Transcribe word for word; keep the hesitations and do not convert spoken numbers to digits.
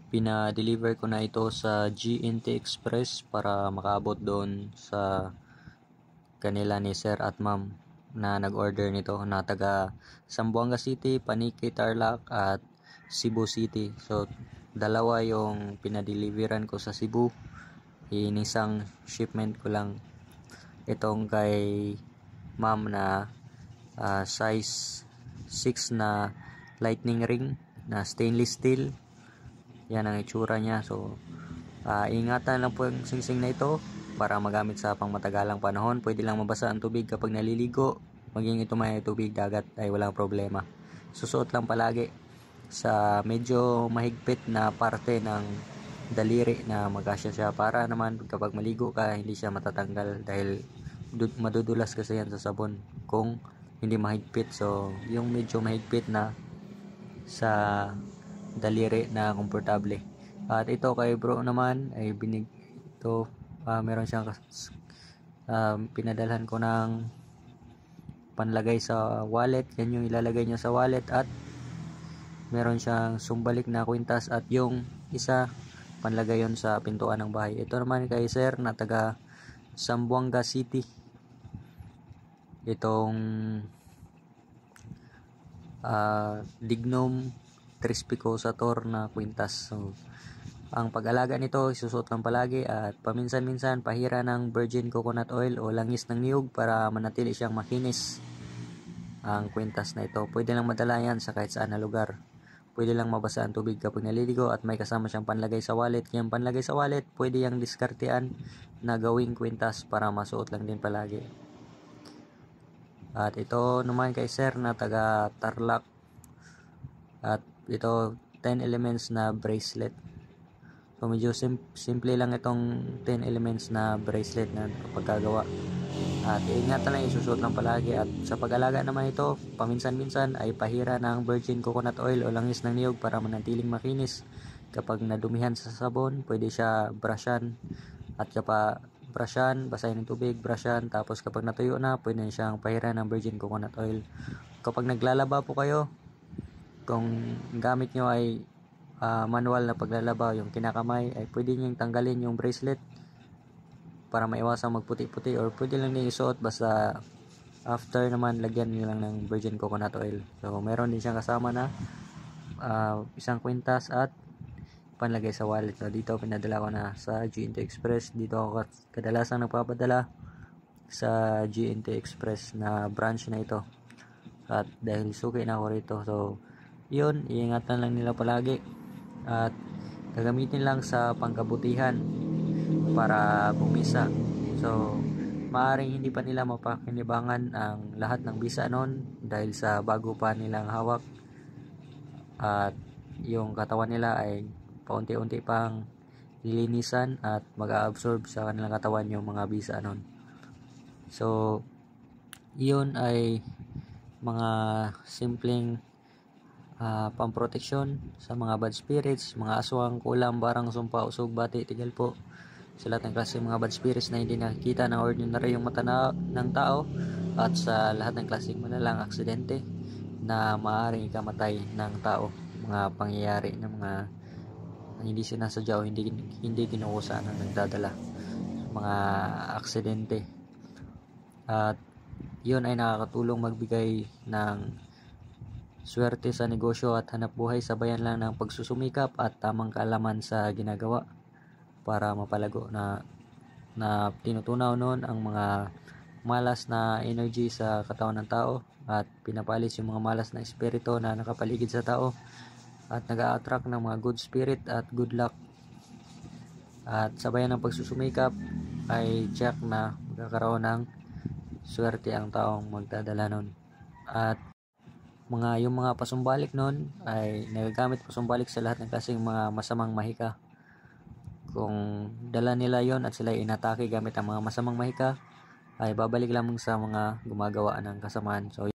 Pina-deliver ko na ito sa G N T Express para makaabot doon sa kanila ni Sir at Ma'am na nag-order nito na taga Zamboanga City, Panique, Tarlac at Cebu City. So dalawa yung pinadeliveran ko sa Cebu. Inisang shipment ko lang itong kay Ma'am na uh, size six na lightning ring na stainless steel. Yan ang itsura niya. So uh, ingatan lang po yung singsing na ito para magamit sa pangmatagalang panahon. Pwede lang mabasa ang tubig kapag naliligo. Maging ito may tubig dagat ay walang problema. Susuot lang palagi sa medyo mahigpit na parte ng daliri na magkasya siya para naman kapag maligo ka hindi siya matatanggal dahil madudulas kasi yan sa sabon kung hindi mahigpit. So yung medyo mahigpit na sa daliri na komportable. At ito kay bro naman ay binig ito uh, meron siyang uh, pinadalhan ko ng panlagay sa wallet. Yan yung ilalagay niya sa wallet at meron siyang sumbalik na kwintas at yung isa panlagay yon sa pintuan ng bahay. Ito naman kay sir na taga Zamboanga City. Itong uh, Dignum Trispicosator na kwintas. So ang pag-alaga nito isusuot lang palagi at paminsan-minsan pahira ng virgin coconut oil o langis ng niyog para manatili siyang makinis ang kwintas na ito. Pwede lang madala yan sa kahit saan na lugar. Pwede lang mabasa ang tubig kapag naliligo at may kasama siyang panlagay sa wallet. Yung panlagay sa wallet pwede yang diskartean na gawing kwintas para masuot lang din palagi. At ito naman kay sir na taga Tarlac at ito ten elements na bracelet. So medyo sim simple lang itong ten elements na bracelet na pagkagawa. At ingatan lang, isusuot lang palagi. At sa pag-alaga naman ito, paminsan-minsan ay pahira ng virgin coconut oil o langis ng niyog para manatiling makinis. Kapag nadumihan sa sabon, pwede siya brushan. At kapag brushan, basahin ng tubig, brushan. Tapos kapag natuyo na, pwede na siyang pahira ng virgin coconut oil. Kapag naglalaba po kayo, kung gamit nyo ay uh, manual na paglalaba, yung kinakamay, ay pwede nyo tanggalin yung bracelet para maiwasang magputi-puti, or pwede lang din isuot basta after naman lagyan nyo lang ng virgin coconut oil. So meron din siyang kasama na uh, isang kwintas at panlagay sa wallet. So dito pinadala ko na sa G N T Express. Dito ako kadalasang nagpapadala sa G N T Express na branch na ito. At dahil suki na ako rito, so yun, iingatan lang nila palagi at gagamitin lang sa pangkabutihan para bumisa. So maaaring hindi pa nila mapakinabangan ang lahat ng bisa noon dahil sa bago pa nilang hawak at yung katawan nila ay paunti-unti pang lilinisan at mag-absorb sa kanilang katawan yung mga bisa noon. So yun ay mga simpleng uh, pamproteksyon sa mga bad spirits, mga aswang, kulam, barang, sumpa, usog, bati, tigal po, sa lahat ng klase mga bad spirits na hindi nakikita ng ordinary yung mata na, ng tao, at sa lahat ng klaseng manalang aksidente na maaaring ikamatay ng tao, mga pangyayari ng mga hindi sinasadya o hindi, hindi kinukusa na nagdadala mga aksidente. At yun ay nakakatulong magbigay ng swerte sa negosyo at hanap buhay, sabayan lang ng pagsusumikap at tamang kaalaman sa ginagawa para mapalago na na tinutunaw noon ang mga malas na energy sa katawan ng tao at pinapalis yung mga malas na espiritu na nakapaligid sa tao at nag-a-attract ng mga good spirit at good luck. At sabayan ng pagsusumikap ay check na magkakaroon ng swerte ang taong magdadala nun. At mga yung mga pasumbalik nun ay nagagamit pasumbalik sa lahat ng klaseng mga masamang mahika. Kung dala nila yon at sila inatake gamit ang mga masamang mahika, ay babalik lamang sa mga gumagawa ng kasamaan. So